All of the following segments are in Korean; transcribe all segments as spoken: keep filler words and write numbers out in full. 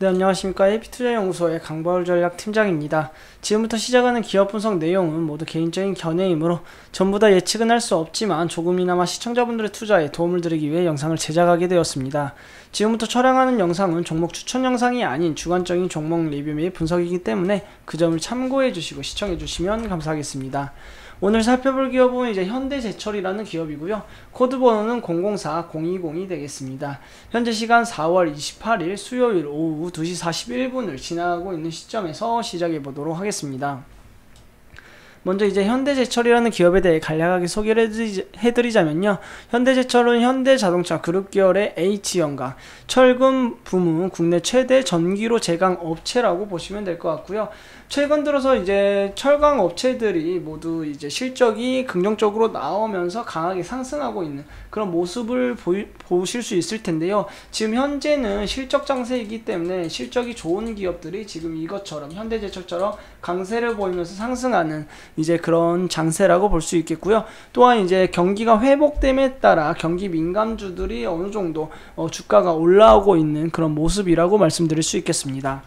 네, 안녕하십니까. 에이피투자연구소의 강바울 전략 팀장입니다. 지금부터 시작하는 기업 분석 내용은 모두 개인적인 견해이므로 전부 다 예측은 할 수 없지만 조금이나마 시청자분들의 투자에 도움을 드리기 위해 영상을 제작하게 되었습니다. 지금부터 촬영하는 영상은 종목 추천 영상이 아닌 주관적인 종목 리뷰 및 분석이기 때문에 그 점을 참고해 주시고 시청해 주시면 감사하겠습니다. 오늘 살펴볼 기업은 이제 현대제철이라는 기업이고요. 코드 번호는 공공사 공이공이 되겠습니다. 현재 시간 사월 이십팔일 수요일 오후 두 시 사십일 분을 지나가고 있는 시점에서 시작해 보도록 하겠습니다. 먼저 이제 현대제철이라는 기업에 대해 간략하게 소개를 해드리자면요. 현대제철은 현대자동차 그룹 계열의 H연가, 철근 부문 국내 최대 전기로 제강 업체라고 보시면 될 것 같고요. 최근 들어서 이제 철강 업체들이 모두 이제 실적이 긍정적으로 나오면서 강하게 상승하고 있는 그런 모습을 보이, 보실 수 있을 텐데요. 지금 현재는 실적 장세이기 때문에 실적이 좋은 기업들이 지금 이것처럼 현대제철처럼 강세를 보이면서 상승하는 이제 그런 장세라고 볼 수 있겠고요. 또한 이제 경기가 회복됨에 따라 경기 민감주들이 어느 정도 어, 주가가 올라오고 있는 그런 모습이라고 말씀드릴 수 있겠습니다.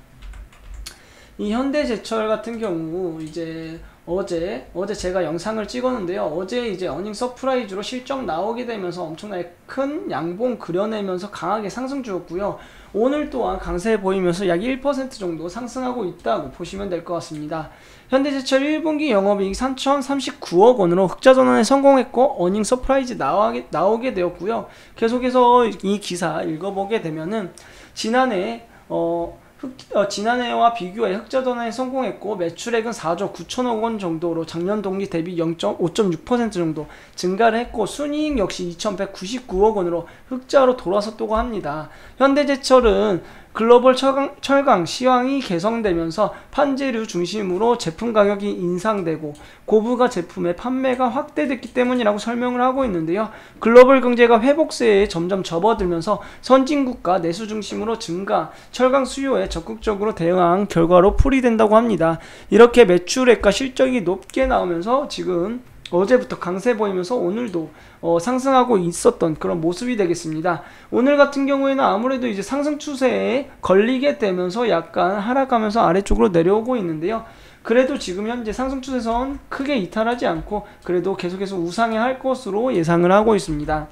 이 현대제철 같은 경우 이제 어제 어제 제가 영상을 찍었는데요. 어제 이제 어닝 서프라이즈로 실적 나오게 되면서 엄청나게 큰 양봉 그려내면서 강하게 상승 주었고요. 오늘 또한 강세 보이면서 약 일 퍼센트 정도 상승하고 있다고 보시면 될 것 같습니다. 현대제철 일 분기 영업이익 삼천삼십구억 원으로 흑자 전환에 성공했고 어닝 서프라이즈 나오게, 나오게 되었고요. 계속해서 이 기사 읽어보게 되면은 지난해 어 흑, 어, 지난해와 비교해 흑자 전환에 성공했고 매출액은 사조 구천억 원 정도로 작년 동기 대비 오 점 육 퍼센트 정도 증가를 했고 순이익 역시 이천백구십구억 원으로 흑자로 돌아섰다고 합니다. 현대제철은 글로벌 철강, 철강 시황이 개선되면서 판재류 중심으로 제품 가격이 인상되고 고부가 제품의 판매가 확대됐기 때문이라고 설명을 하고 있는데요. 글로벌 경제가 회복세에 점점 접어들면서 선진국가 내수 중심으로 증가, 철강 수요에 적극적으로 대응한 결과로 풀이된다고 합니다. 이렇게 매출액과 실적이 높게 나오면서 지금 어제부터 강세 보이면서 오늘도 어, 상승하고 있었던 그런 모습이 되겠습니다. 오늘 같은 경우에는 아무래도 이제 상승 추세에 걸리게 되면서 약간 하락하면서 아래쪽으로 내려오고 있는데요. 그래도 지금 현재 상승 추세선 크게 이탈하지 않고 그래도 계속해서 우상향 할 것으로 예상을 하고 있습니다.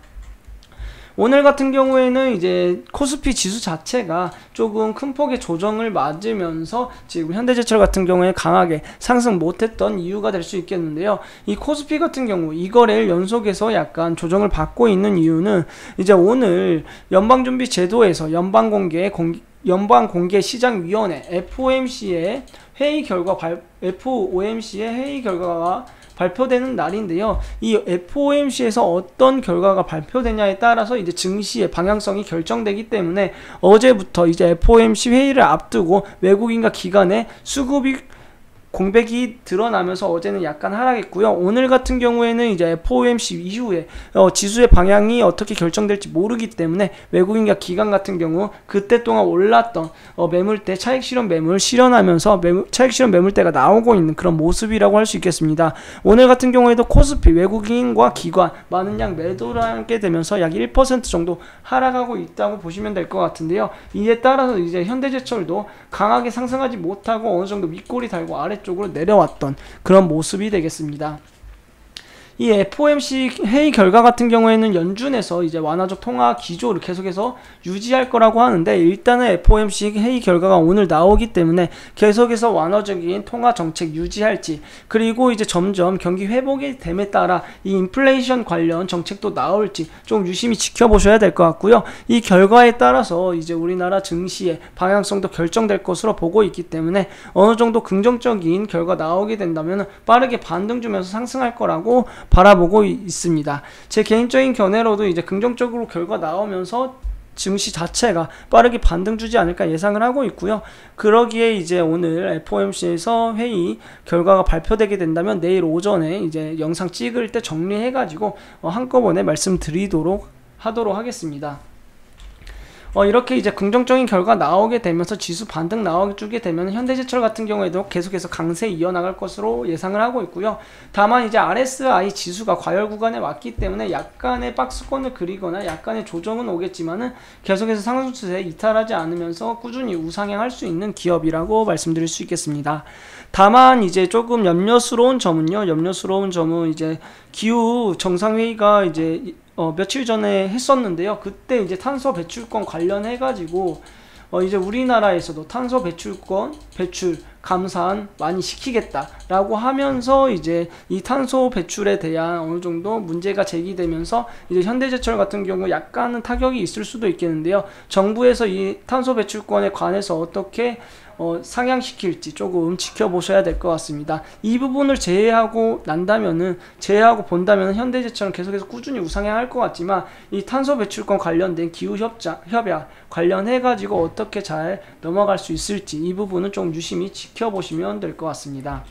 오늘 같은 경우에는 이제 코스피 지수 자체가 조금 큰 폭의 조정을 맞으면서 지금 현대제철 같은 경우에 강하게 상승 못했던 이유가 될 수 있겠는데요. 이 코스피 같은 경우 이 거래일 연속해서 약간 조정을 받고 있는 이유는 이제 오늘 연방준비제도에서 연방공개 공, 연방공개시장위원회 에프오엠씨의 회의 결과 발, 에프오엠씨의 회의 결과가 발표되는 날인데요. 이 에프오엠씨에서 어떤 결과가 발표되냐에 따라서 이제 증시의 방향성이 결정되기 때문에 어제부터 이제 에프오엠씨 회의를 앞두고 외국인과 기관의 수급이 공백이 드러나면서 어제는 약간 하락했고요. 오늘 같은 경우에는 이제 에프오엠씨 이후에 어, 지수의 방향이 어떻게 결정될지 모르기 때문에 외국인과 기관 같은 경우 그때 동안 올랐던 어, 매물대 차익 실현 매물 실현하면서 매물, 차익 실현 매물대가 나오고 있는 그런 모습이라고 할 수 있겠습니다. 오늘 같은 경우에도 코스피 외국인과 기관 많은 양 매도를 하게 되면서 약 일 퍼센트 정도 하락하고 있다고 보시면 될 것 같은데요. 이에 따라서 이제 현대제철도 강하게 상승하지 못하고 어느 정도 윗골이 달고 아래 쪽으로 내려왔던 그런 모습이 되겠습니다. 이 에프오엠씨 회의 결과 같은 경우에는 연준에서 이제 완화적 통화 기조를 계속해서 유지할 거라고 하는데 일단은 에프오엠씨 회의 결과가 오늘 나오기 때문에 계속해서 완화적인 통화 정책 유지할지 그리고 이제 점점 경기 회복이 됨에 따라 이 인플레이션 관련 정책도 나올지 좀 유심히 지켜보셔야 될 것 같고요. 이 결과에 따라서 이제 우리나라 증시의 방향성도 결정될 것으로 보고 있기 때문에 어느 정도 긍정적인 결과 나오게 된다면 빠르게 반등 주면서 상승할 거라고 바라보고 있습니다. 제 개인적인 견해로도 이제 긍정적으로 결과 나오면서 증시 자체가 빠르게 반등 주지 않을까 예상을 하고 있고요. 그러기에 이제 오늘 에프오엠씨에서 회의 결과가 발표되게 된다면 내일 오전에 이제 영상 찍을 때 정리해가지고 어, 한꺼번에 말씀드리도록 하도록 하겠습니다. 어, 이렇게 이제 긍정적인 결과 나오게 되면서 지수 반등 나와주게 되면 현대제철 같은 경우에도 계속해서 강세 이어나갈 것으로 예상을 하고 있고요. 다만 이제 알에스아이 지수가 과열 구간에 왔기 때문에 약간의 박스권을 그리거나 약간의 조정은 오겠지만은 계속해서 상승 추세에 이탈하지 않으면서 꾸준히 우상향할 수 있는 기업이라고 말씀드릴 수 있겠습니다. 다만 이제 조금 염려스러운 점은요. 염려스러운 점은 이제 기후 정상회의가 이제 어, 며칠 전에 했었는데요. 그때 이제 탄소 배출권 관련해 가지고 어, 이제 우리나라에서도 탄소 배출권 배출 감산 많이 시키겠다라고 하면서 이제 이 탄소 배출에 대한 어느 정도 문제가 제기되면서 이제 현대제철 같은 경우 약간은 타격이 있을 수도 있겠는데요. 정부에서 이 탄소 배출권에 관해서 어떻게 어, 상향시킬지 조금 지켜보셔야 될 것 같습니다. 이 부분을 제외하고 난다면은 제외하고 본다면은 현대제철은 계속해서 꾸준히 우상향할 것 같지만 이 탄소 배출권 관련된 기후 협자, 협약 관련해 가지고 어떻게 잘 넘어갈 수 있을지 이 부분은 좀 유심히 지켜보시면 될 것 같습니다.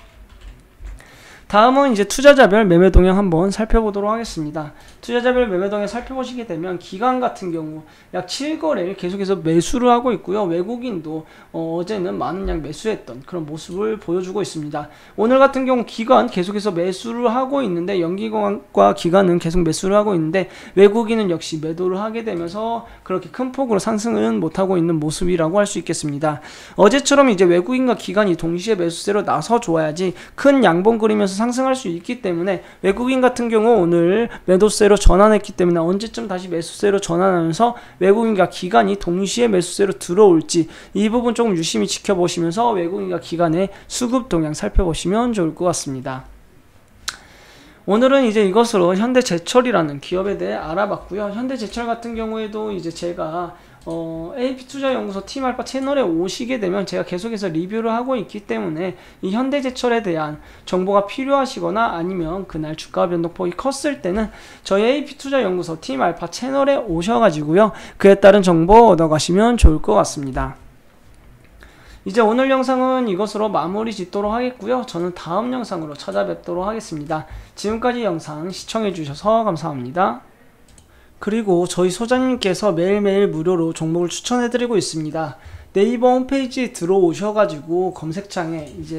다음은 이제 투자자별 매매 동향 한번 살펴보도록 하겠습니다. 투자자별 매매 동향 살펴보시게 되면 기관 같은 경우 약 칠 거래일 계속해서 매수를 하고 있고요. 외국인도 어, 어제는 많은 양 매수했던 그런 모습을 보여주고 있습니다. 오늘 같은 경우 기관 계속해서 매수를 하고 있는데 연기관과 기관은 계속 매수를 하고 있는데 외국인은 역시 매도를 하게 되면서 그렇게 큰 폭으로 상승은 못하고 있는 모습이라고 할 수 있겠습니다. 어제처럼 이제 외국인과 기관이 동시에 매수세로 나서 줘야지 큰 양봉 그리면서 상승할 수 있기 때문에 외국인 같은 경우 오늘 매도세로 전환했기 때문에 언제쯤 다시 매수세로 전환하면서 외국인과 기관이 동시에 매수세로 들어올지 이 부분 조금 유심히 지켜보시면서 외국인과 기관의 수급 동향 살펴보시면 좋을 것 같습니다. 오늘은 이제 이것으로 현대제철이라는 기업에 대해 알아봤고요. 현대제철 같은 경우에도 이제 제가 어, 에이피투자연구소 팀알파 채널에 오시게 되면 제가 계속해서 리뷰를 하고 있기 때문에 이 현대제철에 대한 정보가 필요하시거나 아니면 그날 주가 변동폭이 컸을 때는 저희 에이피투자연구소 팀알파 채널에 오셔가지고요. 그에 따른 정보 얻어가시면 좋을 것 같습니다. 이제 오늘 영상은 이것으로 마무리 짓도록 하겠고요. 저는 다음 영상으로 찾아뵙도록 하겠습니다. 지금까지 영상 시청해주셔서 감사합니다. 그리고 저희 소장님께서 매일매일 무료로 종목을 추천해드리고 있습니다. 네이버 홈페이지에 들어오셔가지고 검색창에 이제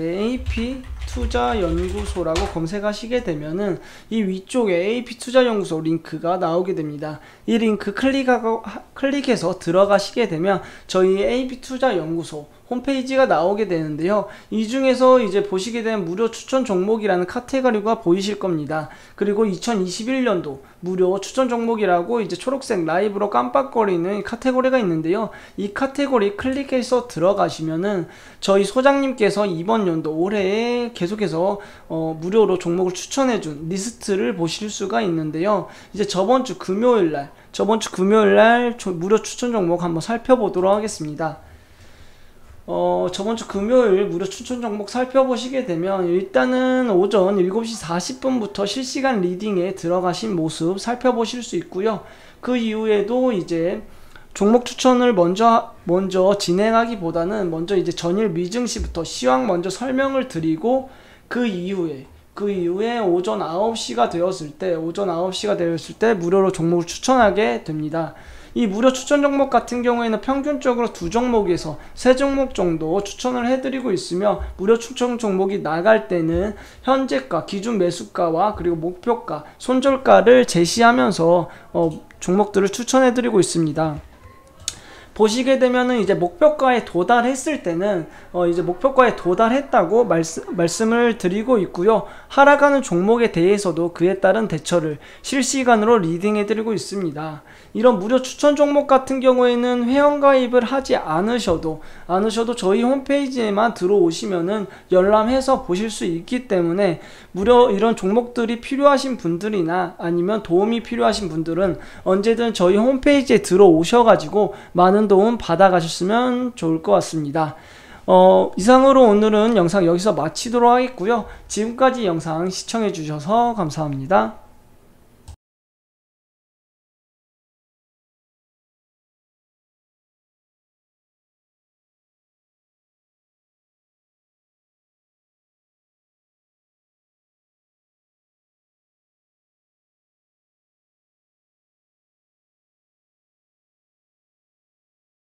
에이피투자연구소라고 검색하시게 되면은 이 위쪽에 에이피투자연구소 링크가 나오게 됩니다. 이 링크 클릭하고, 클릭해서 들어가시게 되면 저희 에이피투자연구소 홈페이지가 나오게 되는데요. 이 중에서 이제 보시게 되면 무료 추천 종목이라는 카테고리가 보이실 겁니다. 그리고 이천이십일 년도 무료 추천 종목이라고 이제 초록색 라이브로 깜빡거리는 카테고리가 있는데요. 이 카테고리 클릭해서 들어가시면은 저희 소장님께서 이번 연도 올해에 계속해서 어, 무료로 종목을 추천해준 리스트를 보실 수가 있는데요. 이제 저번 주 금요일날 저번 주 금요일날 무료 추천 종목 한번 살펴보도록 하겠습니다. 어, 저번 주 금요일 무료 추천 종목 살펴보시게 되면 일단은 오전 일곱 시 사십 분부터 실시간 리딩에 들어가신 모습 살펴보실 수 있고요. 그 이후에도 이제 종목 추천을 먼저 먼저 진행하기보다는 먼저 이제 전일 미증시부터 시황 먼저 설명을 드리고 그 이후에 그 이후에 오전 아홉 시가 되었을 때 오전 아홉 시가 되었을 때 무료로 종목을 추천하게 됩니다. 이 무료 추천 종목 같은 경우에는 평균적으로 두 종목에서 세 종목 정도 추천을 해드리고 있으며 무료 추천 종목이 나갈 때는 현재가, 기준 매수가와 그리고 목표가, 손절가를 제시하면서 어, 종목들을 추천해드리고 있습니다. 보시게 되면은 이제 목표가에 도달했을 때는 어 이제 목표가에 도달했다고 말씀, 말씀을 드리고 있고요. 하락하는 종목에 대해서도 그에 따른 대처를 실시간으로 리딩해 드리고 있습니다. 이런 무료 추천 종목 같은 경우에는 회원가입을 하지 않으셔도 않으셔도 저희 홈페이지에만 들어오시면은 열람해서 보실 수 있기 때문에 무료 이런 종목들이 필요하신 분들이나 아니면 도움이 필요하신 분들은 언제든 저희 홈페이지에 들어오셔가지고 많은 도움 받아가셨으면 좋을 것 같습니다. 어, 이상으로 오늘은 영상 여기서 마치도록 하겠고요. 지금까지 영상 시청해 주셔서 감사합니다.